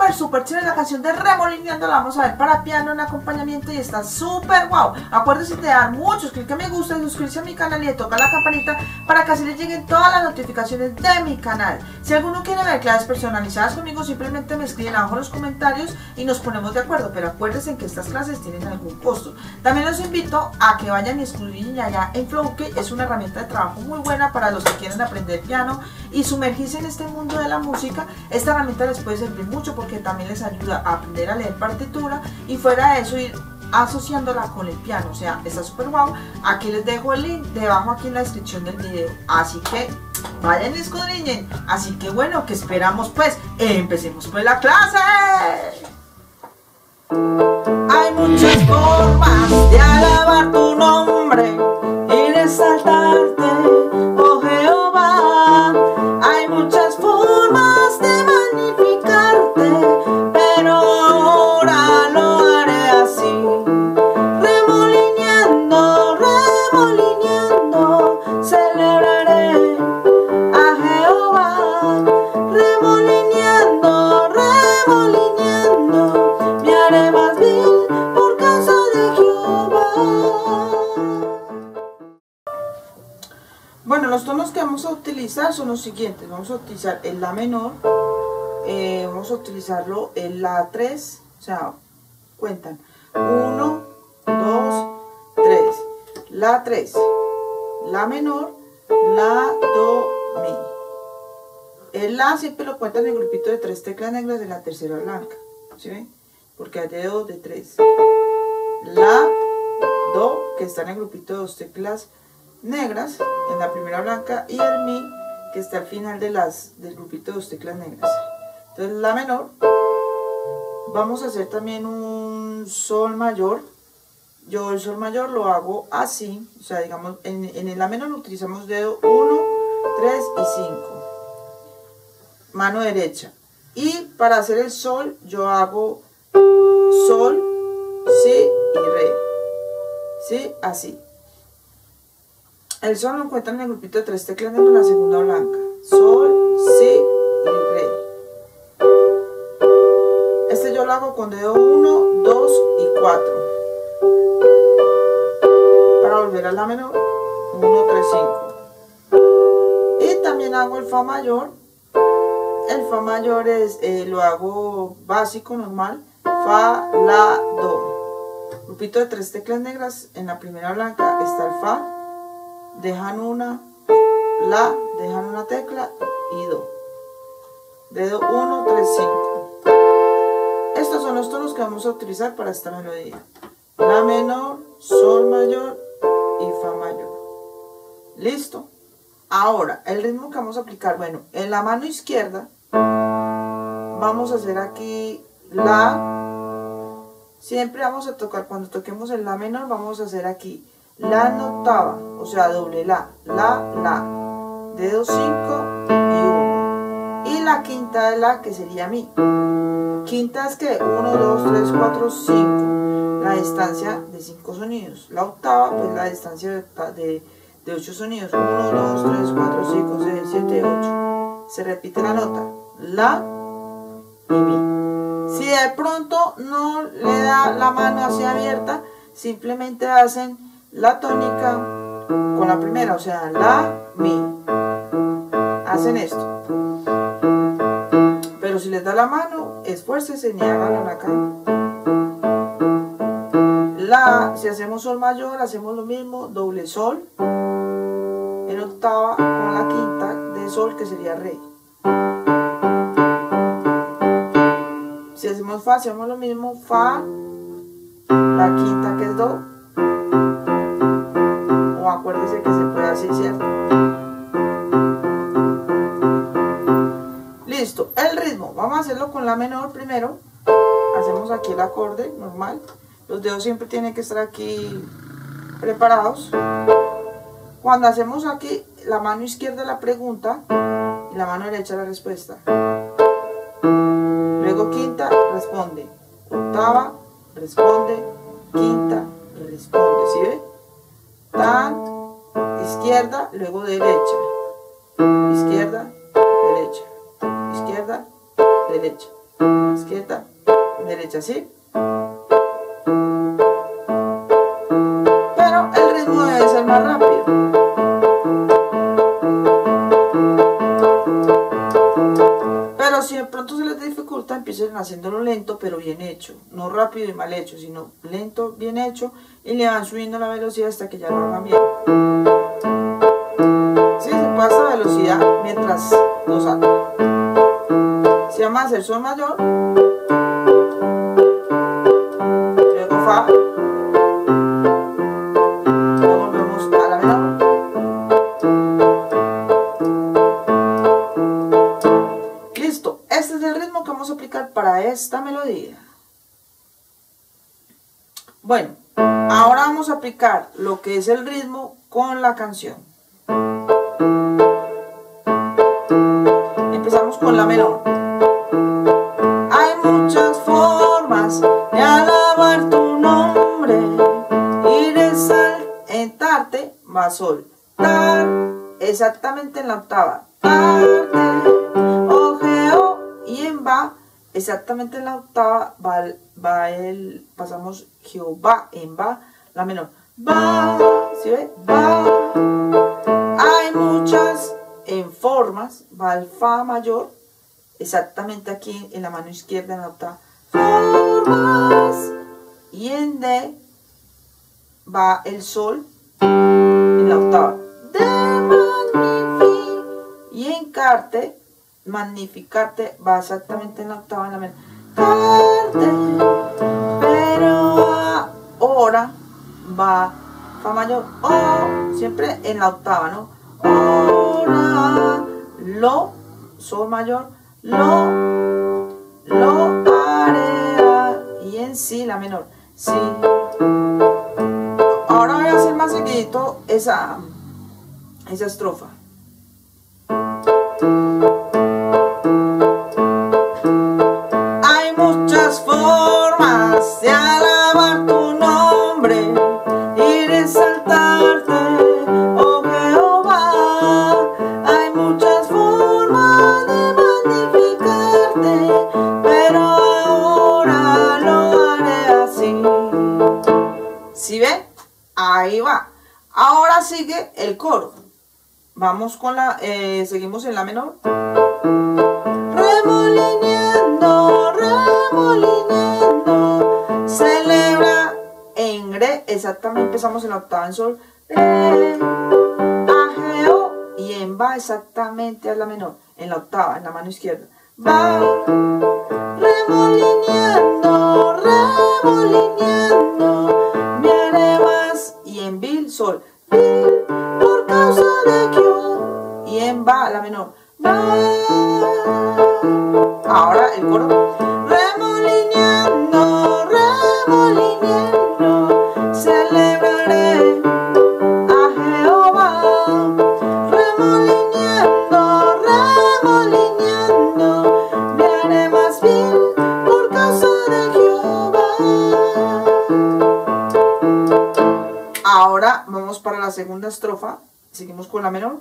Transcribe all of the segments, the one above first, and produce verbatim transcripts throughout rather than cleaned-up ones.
súper, súper chévere la canción de Remolineando. La vamos a ver para piano en acompañamiento y está súper wow. Acuérdense de dar muchos clic a me gusta, de suscribirse a mi canal y de tocar la campanita para que así les lleguen todas las notificaciones de mi canal. Si alguno quiere ver clases personalizadas conmigo, simplemente me escriben abajo en los comentarios y nos ponemos de acuerdo. Pero acuérdense que estas clases tienen algún costo. También los invito a que vayan y escribir allá en Flowkey. Es una herramienta de trabajo muy buena para los que quieren aprender piano y sumergirse en este mundo de la música. Esta herramienta les puede servir mucho porque también les ayuda a aprender a leer partitura y fuera de eso ir asociándola con el piano. O sea, está súper guau. Aquí les dejo el link debajo aquí en la descripción del video, así que vayan y escudriñen. Así que bueno, ¿qué esperamos pues? Empecemos pues la clase. Hay muchas formas de alabar tu nombre y de exaltarte, oh Jehová. Hay muchas formas de magnificarte, pero ahora lo haré así. Remolineando, remolineando, celebraré a Jehová. Remolineando, remolineando, me haré más vil por causa de Jehová. Bueno, los tonos que vamos a utilizar son los siguientes. Vamos a utilizar el La menor, eh, vamos a utilizarlo en La tres, o sea, cuentan uno, dos, tres, La tres, La menor, La, Do, Mi. El La siempre lo cuentan en el grupito de tres teclas negras de la tercera blanca, ¿sí ven? Porque hay dedos de tres. La, Do, que está en el grupito de dos teclas negras en la primera blanca, y el Mi, que está al final de las del grupito de dos teclas negras. Entonces La menor, vamos a hacer también un Sol mayor. Yo el Sol mayor lo hago así, o sea, digamos, en, en el La menor utilizamos dedo uno, tres y cinco, mano derecha. Y para hacer el Sol yo hago Sol, Si y Re, ¿sí? Así. El Sol lo encuentran en el grupito de tres teclas negras en la segunda blanca. Sol, Si y Re. Este yo lo hago con dedo uno, dos y cuatro. Para volver a La menor, uno, tres, cinco. Y también hago el Fa mayor. El Fa mayor es, eh, lo hago básico, normal. Fa, La, Do. Grupito de tres teclas negras, en la primera blanca está el Fa. Dejan una, La, dejan una tecla y Do. Dedo uno, tres, cinco. Estos son los tonos que vamos a utilizar para esta melodía. La menor, Sol mayor y Fa mayor. ¿Listo? Ahora, el ritmo que vamos a aplicar, bueno, en la mano izquierda vamos a hacer aquí La. Siempre vamos a tocar, cuando toquemos el La menor, vamos a hacer aquí La en octava, o sea, doble La, La, La, dedo cinco y uno. Y la quinta de La, que sería Mi. Quinta es que uno, dos, tres, cuatro, cinco, la distancia de cinco sonidos. La octava, pues la distancia de, de, de ocho sonidos. uno, dos, tres, cuatro, cinco, seis, siete, ocho. Se repite la nota, La y Mi. Si de pronto no le da la mano así abierta, simplemente hacen la tónica con la primera, o sea, La, Mi. Hacen esto. Pero si les da la mano, esfuércense y háganlo acá. La, si hacemos Sol mayor, hacemos lo mismo, doble Sol en octava con la quinta de Sol, que sería Re. Si hacemos Fa, hacemos lo mismo, Fa, la quinta que es Do. O acuérdense que se puede así, ¿cierto? Listo, el ritmo, vamos a hacerlo con La menor primero. Hacemos aquí el acorde normal. Los dedos siempre tienen que estar aquí preparados. Cuando hacemos aquí, la mano izquierda la pregunta y la mano derecha la respuesta. Luego quinta, responde. Octava, responde. Quinta, responde. ¿Sí ve? Tan, izquierda, luego derecha. Izquierda, derecha. Izquierda, derecha. izquierda, derecha, ¿sí? Pero el ritmo debe ser más rápido. Pero si de pronto se les dificulta, empiecen haciéndolo lento pero bien hecho, no rápido y mal hecho, sino lento, bien hecho, y le van subiendo la velocidad hasta que ya lo hagan bien. Sí, se puede hacer velocidad mientras lo sacan. Si vamos a hacer sol mayor, luego fa, luego volvemos a la menor. Listo, este es el ritmo que vamos a aplicar para esta melodía. Bueno, ahora vamos a aplicar lo que es el ritmo con la canción. Empezamos con la menor. Hay muchas formas de alabar tu nombre y resaltarte, va sol, tar, exactamente en la octava, tarte, ojeo, y en va, exactamente en la octava, va, va el, pasamos Jehová, en va, la menor, va, ¿sí ve? Va, hay muchas en formas, va el fa mayor, exactamente aquí en la mano izquierda en la octava, formas, y en D va el sol en la octava, de magnifi, y en carte, magnificarte, va exactamente en la octava en la menor, carte, pero ahora va fa mayor, o, siempre en la octava, ¿no? Ora, lo, sol mayor, lo, lo haré, y en si la menor, si. Ahora voy a hacer más seguidito esa, esa estrofa. Hay muchas formas de alabar tu nombre y resaltarte, oh Jehová. Hay muchas formas de magnificarte, pero ahora lo haré así. ¿Sí ven? Ahí va. Ahora sigue el coro. Vamos con la, eh, seguimos en la menor. Remolineando, remolineando, celebra en re, exactamente empezamos en la octava en sol, re, ajeo, y en va exactamente a la menor, en la octava, en la mano izquierda. Va, remolineando, remolineando, me haré más, y en bil, sol, bil, por causa de que, y en va, la menor, va. Ahora el coro, remolineando, remolineando, celebraré a Jehová, remolineando, remolineando, me haré más bien por causa de Jehová. Ahora vamos para la segunda estrofa, seguimos con la menor.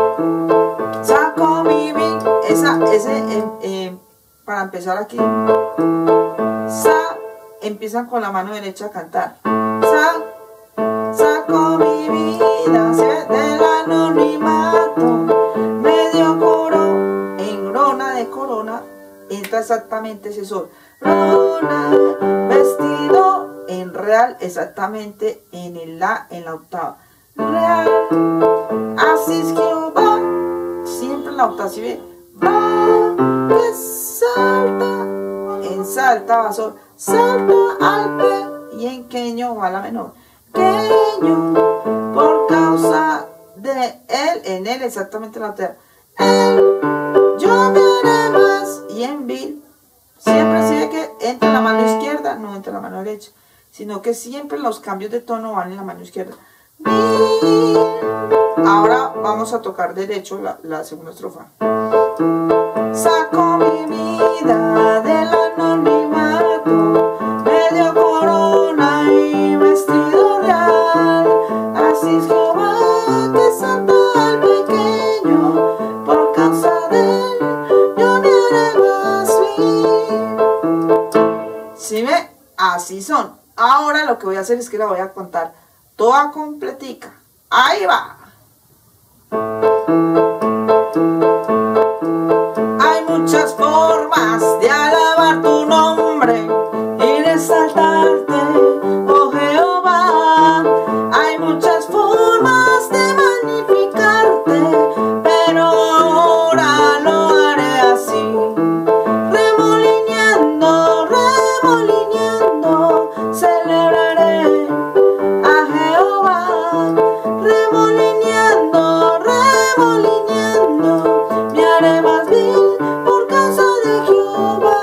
Saco mi mi, esa, ese, eh, eh, para empezar aquí, sa, empiezan con la mano derecha a cantar. Sa, saco mi vida, ¿se ve? Del anonimato, medio coro, en rona de corona, entra exactamente ese sol. Rona, vestido en real, exactamente en el la, en la octava. Real, así es Jehová, siempre en la octava, ¿sí ve? Va, que salta, en salta va sol, salta al pe, y en queño va la menor, queño, por causa de él, en él exactamente en la octava, él, yo me haré más, y en bil, siempre sigue que entra en la mano izquierda, no entra en la mano derecha, sino que siempre los cambios de tono van en la mano izquierda. Bil. Ahora vamos a tocar derecho la, la segunda estrofa. Saco mi vida del anonimato, medio corona y vestido real. Así es Jehová que salta al pequeño, por causa de él yo me haré más bien. lo que voy a hacer es que la voy a contar toda completica. Ahí va. Hay muchas formas de alabar tu nombre y de exaltarte, oh Jehová. Hay muchas formas de magnificarte, pero ahora lo haré así. Remolineando, remolineando, celebraré a Jehová. Remolineando, remolineando, me haré más vil por causa de Jehová.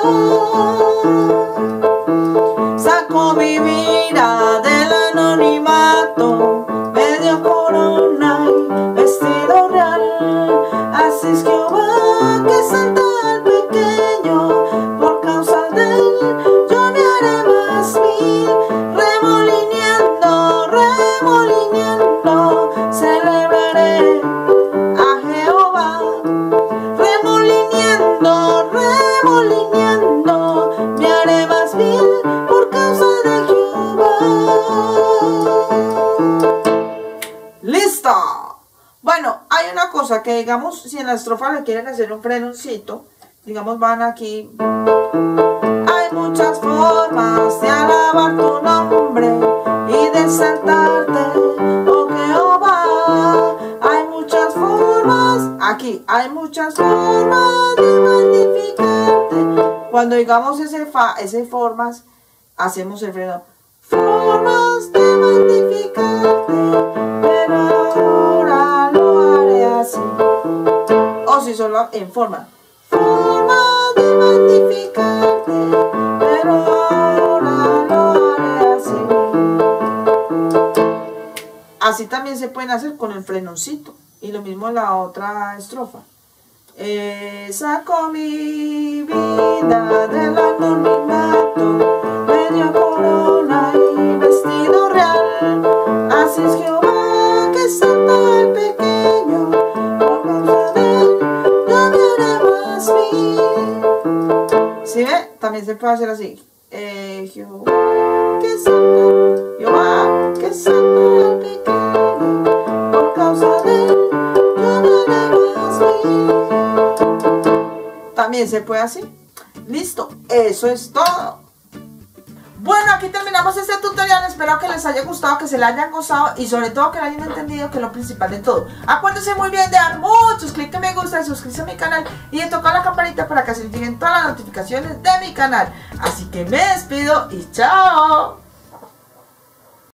Sacó mi vida del anonimato, me dio corona y vestido real. Así es Jehová que exalta al pequeño, por causa de él yo me haré más vil. Remolineando, remolineando, celebraré a Jehová. Remolineando, remolineando, me haré más vil por causa de Jehová. ¡Listo! Bueno, hay una cosa que, digamos, si en la estrofa le quieren hacer un frenoncito, digamos, van aquí. Hay muchas formas de alabar tu nombre y de exaltarte, oh Jehová. Hay muchas formas, aquí, hay muchas formas de magnificarte. Cuando digamos ese, fa, ese formas, hacemos el freno. Formas de magnificarte, pero ahora lo haré así. O si solo en forma. Formas de magnificarte, pero ahora lo haré así. Así también se pueden hacer con el frenoncito. Y lo mismo en la otra estrofa. Eh, sacó mi vida del anonimato, me dio corona y vestido real. Así es Jehová que exalta al pequeño, por causa de él yo me haré más vil. ¿Sí ve? También se puede hacer así. Eh, Jehová que exalta, Jehová que exalta al pequeño, por causa de él yo me haré más vil. También se puede así. Listo, eso es todo. Bueno, aquí terminamos este tutorial. Espero que les haya gustado, que se le hayan gozado y sobre todo que lo hayan entendido, que es lo principal de todo. Acuérdense muy bien de dar muchos clics que me gusta, de suscribirse a mi canal y de tocar la campanita para que se les lleguen todas las notificaciones de mi canal. Así que me despido y chao.